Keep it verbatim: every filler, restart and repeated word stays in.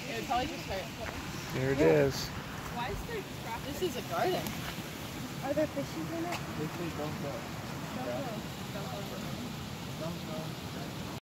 It would probably just hurt. Here it is. Why is there traffic? This is a garden. Are there fishes in it? They say don't go.